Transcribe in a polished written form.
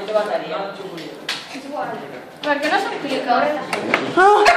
de bateria. No, xuculia. És igual. Per què no se'm clica? Ah!